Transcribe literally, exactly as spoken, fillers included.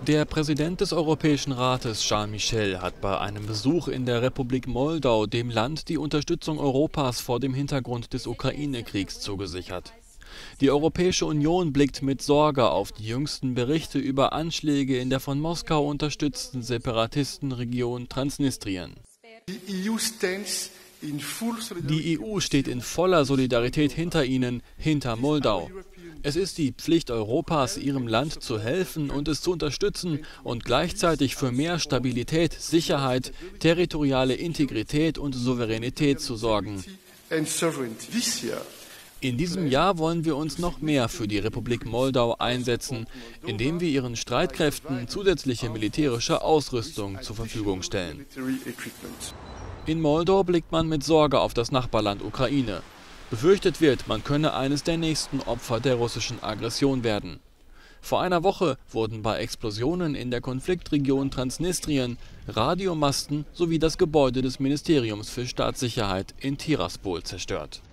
Der Präsident des Europäischen Rates, Charles Michel, hat bei einem Besuch in der Republik Moldau dem Land die Unterstützung Europas vor dem Hintergrund des Ukraine-Kriegs zugesichert. Die Europäische Union blickt mit Sorge auf die jüngsten Berichte über Anschläge in der von Moskau unterstützten Separatistenregion Transnistrien. Die E U steht in voller Solidarität hinter Ihnen, hinter Moldau. Es ist die Pflicht Europas, Ihrem Land zu helfen und es zu unterstützen und gleichzeitig für mehr Stabilität, Sicherheit, territoriale Integrität und Souveränität zu sorgen. In diesem Jahr wollen wir uns noch mehr für die Republik Moldau einsetzen, indem wir ihren Streitkräften zusätzliche militärische Ausrüstung zur Verfügung stellen. In Moldau blickt man mit Sorge auf das Nachbarland Ukraine. Befürchtet wird, man könne eines der nächsten Opfer der russischen Aggression werden. Vor einer Woche wurden bei Explosionen in der Konfliktregion Transnistrien Radiomasten sowie das Gebäude des Ministeriums für Staatssicherheit in Tiraspol zerstört.